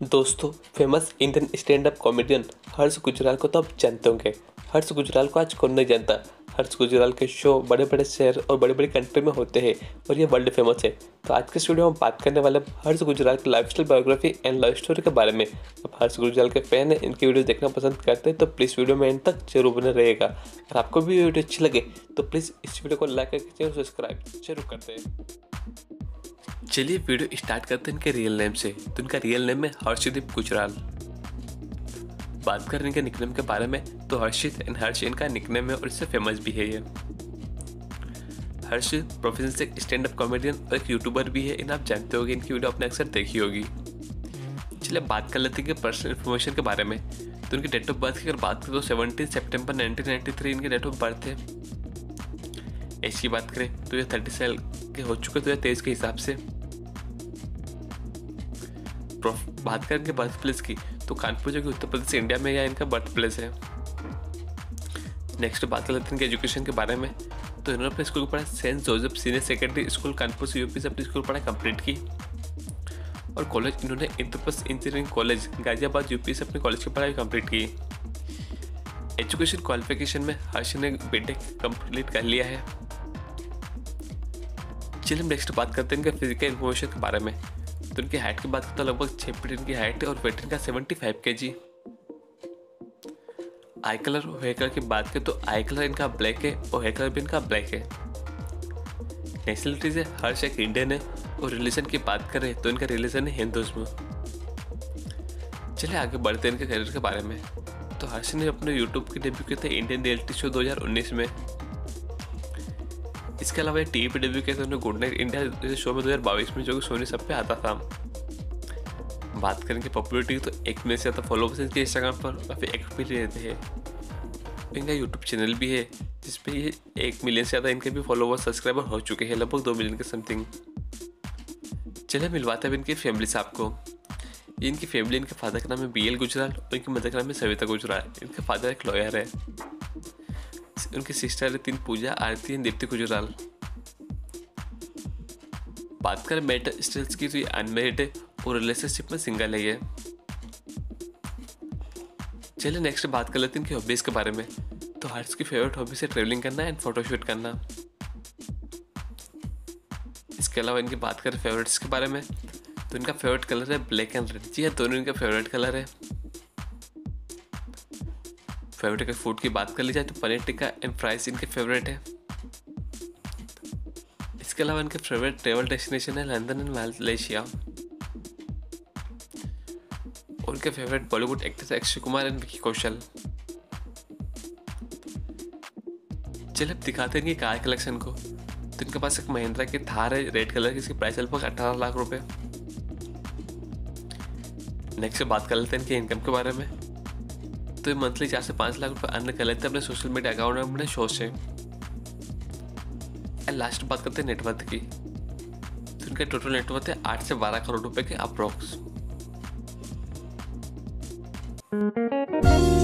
दोस्तों, famous Indian stand up comedian Harsh Gujral को तो आप जानते होंगे। हर्ष गुजराल को आज कौन नहीं जानता। हर्ष गुजराल के शो बड़े बड़े शहर और बड़ी बड़ी कंट्री में होते हैं और ये वर्ल्ड फेमस है। तो आज के इस वीडियो में हम बात करने वाले हैं हर्ष गुजराल की lifestyle biography and love story के बारे में। अब हर्ष गुजराल के फैन हैं, इनकी वीडियो देखना पसंद करते हैं तो प्लीज़ वीडियो में एंड तक जरूर बने रहेगा। अगर आपको भी वीडियो अच्छी लगे तो प्लीज़ इस वीडियो को लाइक करके चैनल सब्सक्राइब जरूर करते हैं। चलिए वीडियो स्टार्ट करते हैं इनके रियल नेम से। तो इनका रियल नेम है हर्षदीप गुजराल। बात करें इनके निकनेम के बारे में तो हर्षित एंड हर्ष इनका निकनेम है और इससे फेमस भी है ये। हर्ष प्रोफेशन से एक स्टैंड अप कॉमेडियन और एक यूट्यूबर भी है। इन आप जानते होंगे, इनकी वीडियो आपने अक्सर देखी होगी। चलिए बात कर लेते हैं कि पर्सनल इन्फॉर्मेशन के बारे में। तो इनकी डेट ऑफ बर्थ की अगर बात करें तो 17 सितंबर 1993 इनकी डेट ऑफ बर्थ है। एज की बात करें तो ये 30 साल के हो चुके 2023 के हिसाब से। बात करें इनके बर्थ प्लेस की तो कानपुर जो कि उत्तर प्रदेश इंडिया में या इनका बर्थ प्लेस है। नेक्स्ट बात कर लेते हैं इनके एजुकेशन के बारे में। तो इन्होंने अपने स्कूल पढ़ा Saint Joseph senior secondary school Kanpur से यूपी से अपनी स्कूल पढ़ाई कंप्लीट की। और कॉलेज इन्होंने Indraprastha engineering college Ghaziabad UP से अपनी कॉलेज की पढ़ाई कंप्लीट की। एजुकेशन क्वालिफिकेशन में हर्ष ने बीटेक कंप्लीट कर लिया है। चलिए नेक्स्ट बात करते हैं इनके फिजिकल इन्फॉर्मेशन के बारे में। तो इनकी हाइट की बात करते हैं, लगभग 6 फीट इनकी हाइट है और वेट इनका 75 kg। आई कलर और हेयर कलर की बात करें तो आई कलर इनका ब्लैक है और हेयर कलर भी इनका ब्लैक है। नेशनलिटी से हर्ष एक इंडियन है और रिलीजन की बात करें तो इनका रिलीजन है हिंदुइज्म। चलिए आगे बढ़ते हैं इनके करियर के बारे में। तो हर्ष ने अपने यूट्यूब के डेब्यू किए थे इंडियन रियलिटी शो 2019 में। इसके अलावा एक टीवी पे डेब्यू किया था उन्होंने गुड नाइट इंडिया जैसे शो में 2022 में, जो कि सोनी सब पे आता था। बात करें कि पॉपुलरिटी तो 1 मिलियन से ज़्यादा फॉलोवर्स इनके इंस्टाग्राम पर काफ़ी एक्टिव भी रहते हैं। इनका यूट्यूब चैनल भी है जिसपे ये 1 मिलियन से ज़्यादा इनके भी फॉलोवर्स सब्सक्राइबर हो चुके हैं, लगभग 2 मिलियन के समथिंग। चलिए मिलवाते हैं इनकी फैमिली से आपको। ये इनकी फैमिली, इनके फादर का नाम है BL गुजराल और इनकी मदर का नाम है सविता गुजराल। इनका फादर एक लॉयर है। उनकी सिस्टर है 3 पूजा आरती एंड दीप्ति गुजराल। बात करें मैरिटल स्टेटस की तो ये अनमेरिड है और रिलेशनशिप में सिंगल है ये। चलिए नेक्स्ट बात कर लेते हैं इनकी हॉबीज के बारे में। तो हर्ष की फेवरेट हॉबीज है ट्रेवलिंग करना एंड फोटोशूट करना। इसके अलावा इनकी बात करें फेवरेट्स के बारे में तो इनका फेवरेट कलर है ब्लैक एंड रेड। जी हाँ, दोनों इनका फेवरेट कलर है। फेवरेट का फूड की बात कर ली जाए तो पनीर टिक्का एंड फ्राइज इनके फेवरेट है। इसके अलावा इनके फेवरेट ट्रेवल डेस्टिनेशन है लंदन एंड मलेशिया। और उनके favourite Bollywood actor Akshay Kumar and Vicky Kaushal. चलिए अब दिखाते हैं इनकी कार कलेक्शन को। तो इनके पास एक महिंद्रा की थार है रेड कलर की, इसकी प्राइस लगभग 18 लाख रुपए। नेक्स्ट बात कर लेते हैं इनके इनकम के बारे में। तो ये मंथली 4 से 5 लाख रुपए अर्न कर लेते हैं अपने सोशल मीडिया अकाउंट में अपने शो से। एंड लास्ट बात करते हैं नेटवर्थ की। तो इनका टोटल नेटवर्थ है 8 से 12 करोड़ रुपए के अप्रोक्स।